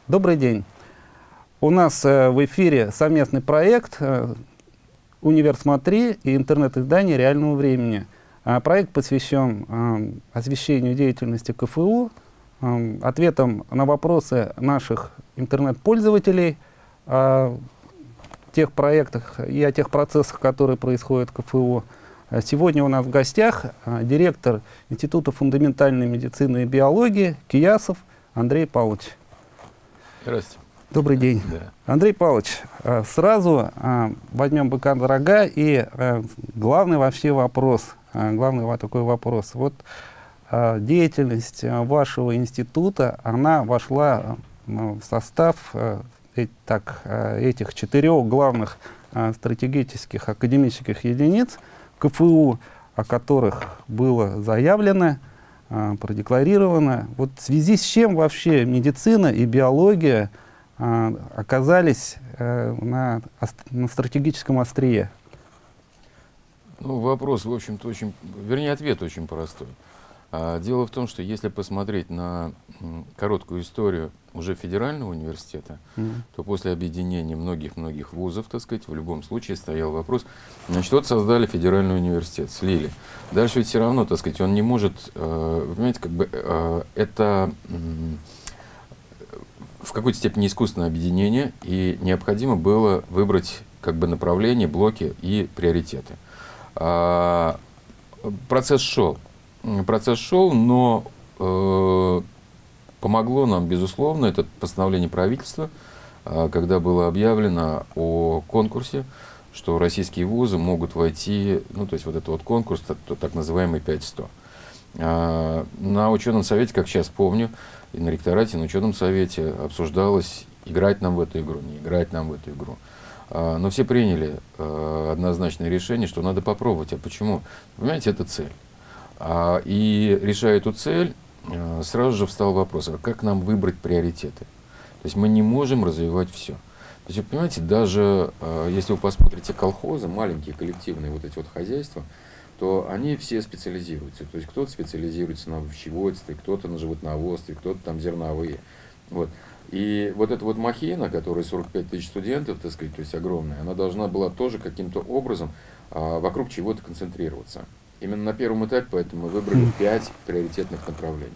Добрый день. У нас в эфире совместный проект «Универ Смотри» и интернет-издание реального времени. Проект посвящен освещению деятельности КФУ, ответам на вопросы наших интернет-пользователей о тех проектах и о тех процессах, которые происходят в КФУ. Сегодня у нас в гостях директор Института фундаментальной медицины и биологии КИЯСов Андрей Павлович. Здравствуйте. Добрый день. Да. Андрей Павлович, сразу возьмем быка за рога и главный вообще вопрос, главный такой вопрос. Вот деятельность вашего института, она вошла в состав этих 4 главных стратегических академических единиц КФУ, о которых было заявлено, продекларировано. Вот в связи с чем вообще медицина и биология оказались на стратегическом острие? Ну, вопрос, в общем-то, ответ очень простой. Дело в том, что если посмотреть на короткую историю уже федерального университета, то после объединения многих-многих вузов, так сказать, в любом случае стоял вопрос, значит, вот создали федеральный университет, слили. Дальше ведь все равно, так сказать, он не может, вы понимаете, как бы это в какой-то степени искусственное объединение, и необходимо было выбрать как бы направление, блоки и приоритеты. Процесс шел, но помогло нам, безусловно, это постановление правительства, когда было объявлено о конкурсе, что российские вузы могут войти, ну, то есть вот этот вот конкурс, так называемый 5-100. На ученом совете, как сейчас помню, и на ректорате, и на ученом совете обсуждалось, играть нам в эту игру, не играть нам в эту игру. Но все приняли однозначное решение, что надо попробовать. А почему? Понимаете, это цель. И решая эту цель, сразу же встал вопрос, а как нам выбрать приоритеты? То есть мы не можем развивать все. То есть, вы понимаете, даже если вы посмотрите колхозы, маленькие коллективные вот эти вот хозяйства, то они все специализируются. То есть кто-то специализируется на овощеводстве, кто-то на животноводстве, кто-то там зерновые. Вот. И вот эта вот махина, которая 45 тысяч студентов, так сказать, то есть огромная, она должна была тоже каким-то образом вокруг чего-то концентрироваться. Именно на первом этапе, поэтому мы выбрали 5 приоритетных направлений.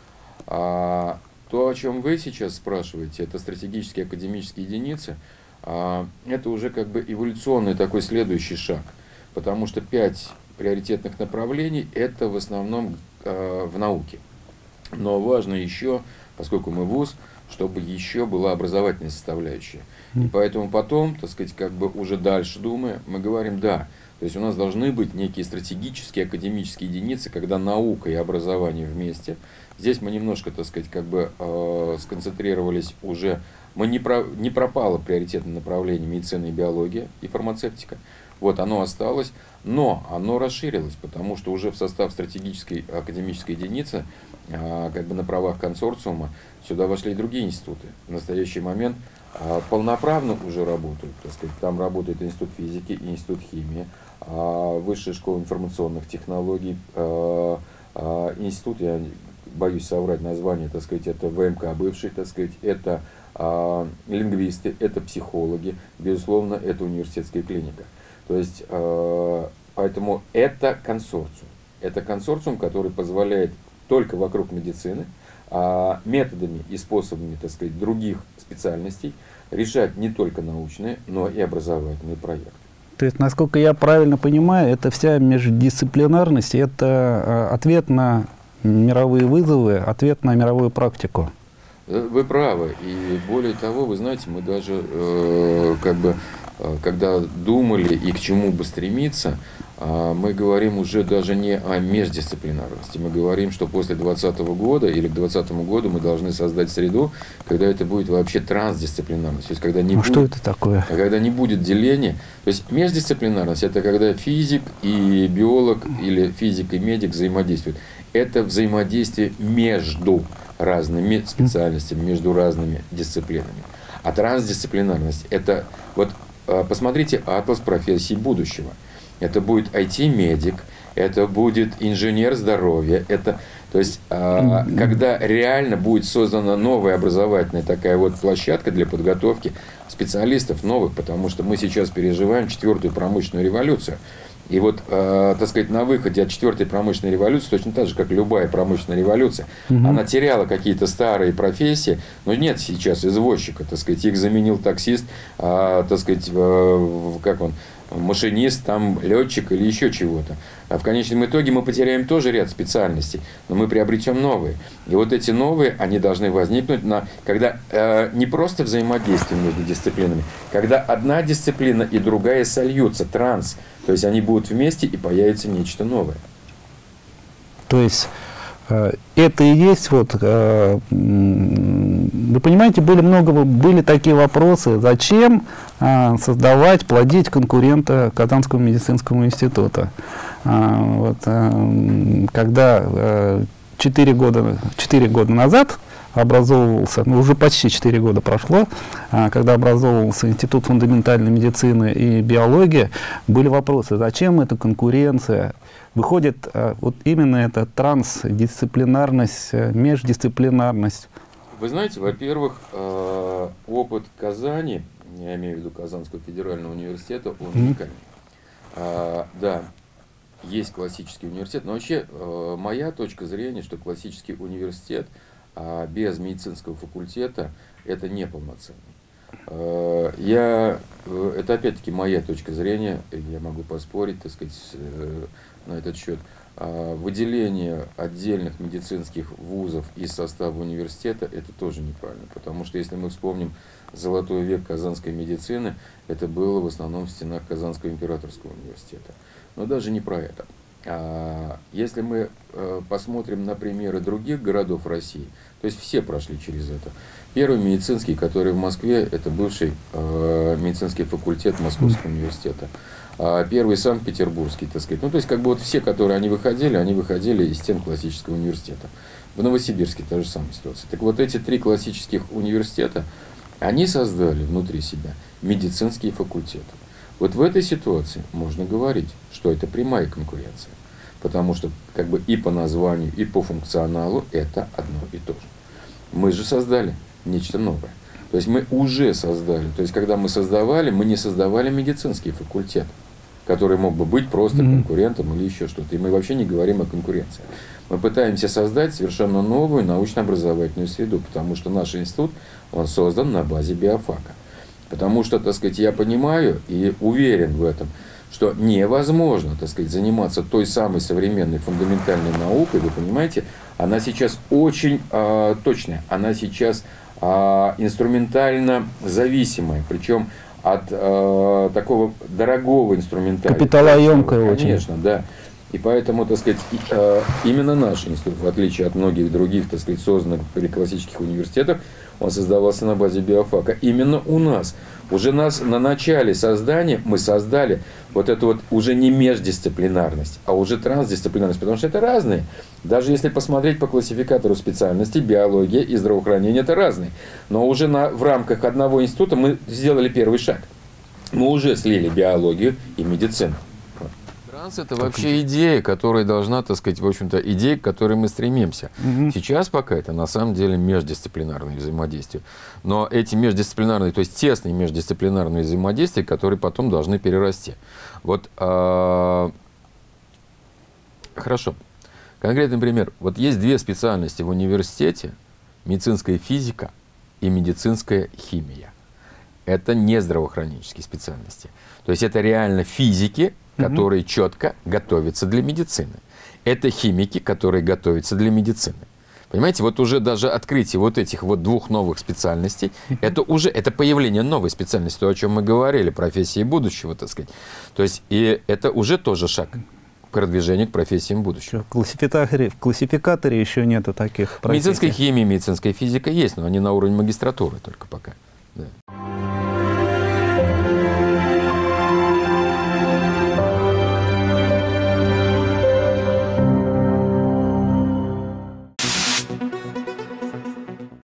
То, о чем вы сейчас спрашиваете, это стратегические академические единицы, это уже как бы эволюционный такой следующий шаг, потому что 5 приоритетных направлений это в основном в науке. Но важно еще, поскольку мы вуз, чтобы еще была образовательная составляющая. И поэтому потом, так сказать, как бы уже дальше думая, мы говорим, да, то есть у нас должны быть некие стратегические академические единицы, когда наука и образование вместе. Здесь мы немножко, так сказать, как бы сконцентрировались уже, не пропало приоритетное направление медицина и биология и фармацевтика. Вот оно осталось, но оно расширилось, потому что уже в состав стратегической академической единицы, как бы на правах консорциума, сюда вошли и другие институты. В настоящий момент полноправно уже работают, так сказать, там работает Институт физики, Институт химии, Высшая школа информационных технологий, институт, я боюсь соврать название, так сказать, это ВМК бывший, так сказать, это лингвисты, это психологи, безусловно, это университетская клиника. То есть, поэтому это консорциум. Это консорциум, который позволяет только вокруг медицины, методами и способами, так сказать, других специальностей решать не только научные, но и образовательные проекты. То есть, насколько я правильно понимаю, это вся междисциплинарность, это ответ на мировые вызовы, ответ на мировую практику. Вы правы. И более того, вы знаете, мы даже как бы, когда думали и к чему бы стремиться, мы говорим уже даже не о междисциплинарности. Мы говорим, что после 2020 года или к 2020 году мы должны создать среду, когда это будет вообще трансдисциплинарность. То есть, когда не будет, что это такое? Когда не будет деления. То есть междисциплинарность – это когда физик и биолог или физик и медик взаимодействуют. Это взаимодействие между разными специальностями, между разными дисциплинами. А трансдисциплинарность – это, вот посмотрите атлас профессий будущего. Это будет IT-медик, это будет инженер здоровья, это То есть, когда реально будет создана новая образовательная такая вот площадка для подготовки специалистов новых, потому что мы сейчас переживаем 4-ю промышленную революцию. И вот, так сказать, на выходе от 4-й промышленной революции, точно так же, как любая промышленная революция, она теряла какие-то старые профессии, но нет сейчас извозчика, так сказать, их заменил таксист, так сказать, как он, машинист, там, летчик или еще чего-то. А в конечном итоге мы потеряем тоже ряд специальностей, но мы приобретем новые. И вот эти новые, они должны возникнуть, когда не просто взаимодействие между дисциплинами, когда одна дисциплина и другая сольются, транс, то есть они будут вместе и появится нечто новое. То есть это и есть вот, вы понимаете, были такие вопросы, зачем создавать, плодить конкурента Казанского медицинского института. Вот, когда 4 года назад образовывался, уже почти 4 года прошло, когда образовывался Институт фундаментальной медицины и биологии, были вопросы, зачем эта конкуренция. Выходит вот именно эта трансдисциплинарность, междисциплинарность. Вы знаете, во-первых, опыт Казани, я имею в виду Казанского федерального университета, он уникальный. Да, есть классический университет, но вообще моя точка зрения, что классический университет без медицинского факультета это неполноценный. Это опять-таки моя точка зрения, я могу поспорить, так сказать, на этот счет. Выделение отдельных медицинских вузов из состава университета это тоже неправильно, потому что если мы вспомним золотой век казанской медицины, это было в основном в стенах Казанского императорского университета. Но даже не про это. Если мы посмотрим на примеры других городов России, то есть все прошли через это. Первый медицинский, который в Москве, это бывший медицинский факультет Московского университета. Первый Санкт-Петербургский, так сказать. Ну, то есть, как бы вот все, которые они выходили из стен классического университета. В Новосибирске та же самая ситуация. Так вот, эти 3 классических университета, они создали внутри себя медицинские факультеты. Вот в этой ситуации можно говорить, что это прямая конкуренция. Потому что как бы и по названию, и по функционалу это одно и то же. Мы же создали нечто новое. То есть мы уже создали. То есть когда мы создавали, мы не создавали медицинский факультет, который мог бы быть просто конкурентом или еще что-то. И мы вообще не говорим о конкуренции. Мы пытаемся создать совершенно новую научно-образовательную среду, потому что наш институт, он создан на базе биофака. Потому что, так сказать, я понимаю и уверен в этом, что невозможно, так сказать, заниматься той самой современной фундаментальной наукой, вы понимаете, она сейчас очень точная, она сейчас инструментально зависимая, причем от такого дорогого инструментария. Капиталоемкая очень. Конечно, да. И поэтому, так сказать, именно наш институт, в отличие от многих других, так сказать, созданных при классических университетах, он создавался на базе биофака. Именно у нас. Уже на начале создания мы создали вот эту вот уже не междисциплинарность, а уже трансдисциплинарность, потому что это разные. Даже если посмотреть по классификатору специальностей, биология и здравоохранение это разные. Но уже в рамках одного института мы сделали первый шаг. Мы уже слили биологию и медицину. Транс – это вообще идея, которая должна, так сказать, в общем-то, идея, к которой мы стремимся. Сейчас пока это на самом деле междисциплинарные взаимодействия. Но эти междисциплинарные, то есть тесные междисциплинарные взаимодействия, которые потом должны перерасти. Вот, хорошо. Конкретный пример. Вот есть 2 специальности в университете: медицинская физика и медицинская химия. Это не здравоохранительские специальности. То есть это реально физики, которые четко готовятся для медицины. Это химики, которые готовятся для медицины. Понимаете, вот уже даже открытие вот этих вот 2 новых специальностей, это появление новой специальности, то, о чем мы говорили, профессии будущего, так сказать. То есть и это уже тоже шаг к продвижению к профессиям будущего. В классификаторе еще нету таких профессий. Медицинская химия, медицинская физика есть, но они на уровне магистратуры только пока. Да.